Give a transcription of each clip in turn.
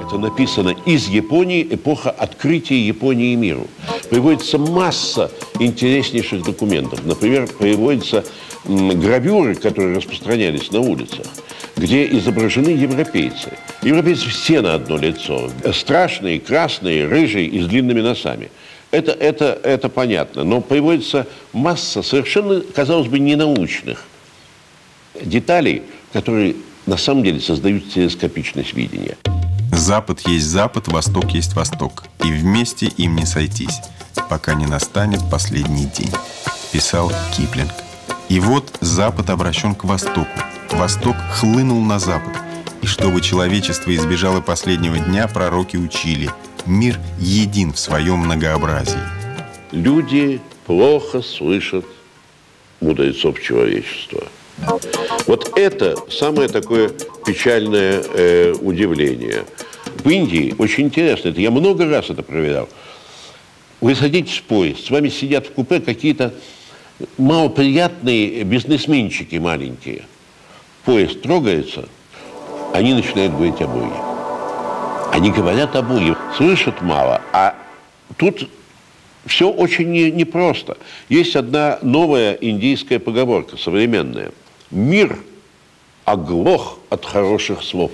карта написана из Японии, эпоха открытия Японии миру. Приводится масса интереснейших документов. Например, приводятся гравюры, которые распространялись на улицах, где изображены европейцы. Европейцы все на одно лицо. Страшные, красные, рыжие и с длинными носами. Это понятно. Но приводится масса совершенно, казалось бы, ненаучных деталей, которые на самом деле создают телескопичность видения. Запад есть Запад, Восток есть Восток. И вместе им не сойтись, пока не настанет последний день, писал Киплинг. И вот Запад обращен к Востоку. Восток хлынул на Запад. И чтобы человечество избежало последнего дня, пророки учили: мир един в своем многообразии. Люди плохо слышат мудрецов человечества. Вот это самое такое печальное удивление. В Индии очень интересно, это я много раз это проверял. Вы садитесь в поезд, с вами сидят в купе какие-то малоприятные бизнесменчики маленькие. Поезд трогается, они начинают говорить о Боге. Они говорят о Боге, слышат мало, а тут все очень непросто. Есть одна новая индийская поговорка, современная. Мир оглох от хороших слов.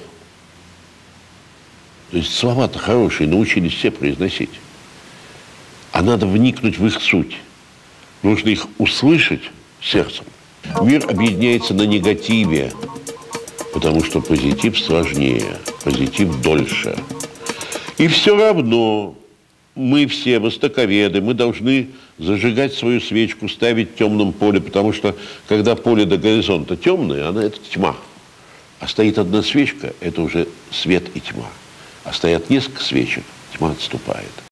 То есть слова-то хорошие, научились все произносить. А надо вникнуть в их суть. Нужно их услышать сердцем. Мир объединяется на негативе, потому что позитив сложнее, позитив дольше. И все равно мы все востоковеды, мы должны зажигать свою свечку, ставить в темном поле, потому что когда поле до горизонта темное, это тьма. А стоит одна свечка, это уже свет и тьма. А стоят несколько свечек, тьма отступает.